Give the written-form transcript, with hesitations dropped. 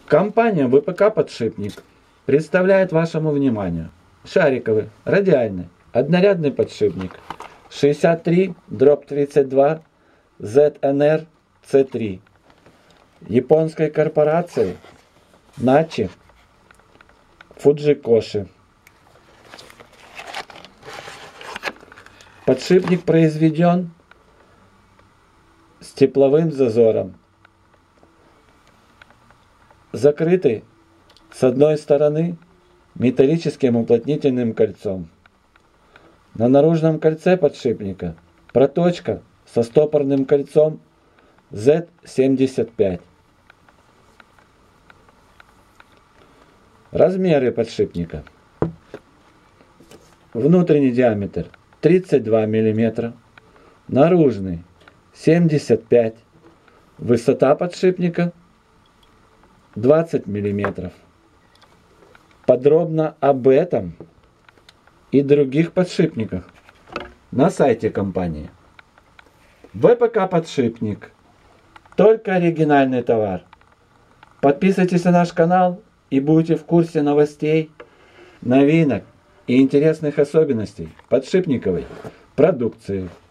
Компания ВПК «Подшипник» представляет вашему вниманию шариковый, радиальный, однорядный подшипник 63/32 ZNR C3 японской корпорации Nachi Fujikoshi. Подшипник произведен с тепловым зазором, закрытый с одной стороны металлическим уплотнительным кольцом. На наружном кольце подшипника проточка со стопорным кольцом Z75. Размеры подшипника. Внутренний диаметр 32 мм, наружный 75 мм, высота подшипника 20 мм. Подробно об этом и других подшипниках на сайте компании. ВПК «Подшипник». Только оригинальный товар. Подписывайтесь на наш канал и будете в курсе новостей, новинок и интересных особенностей подшипниковой продукции.